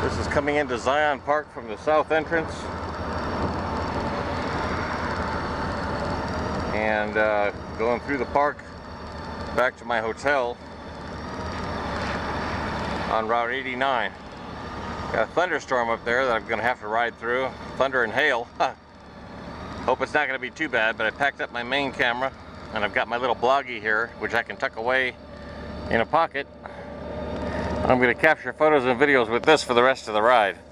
This is coming into Zion Park from the south entrance, and going through the park back to my hotel on Route 89. Got a thunderstorm up there that I'm going to have to ride through. Thunder and hail. Hope it's not going to be too bad, but I packed up my main camera and I've got my little bloggy here, which I can tuck away in a pocket. I'm going to capture photos and videos with this for the rest of the ride.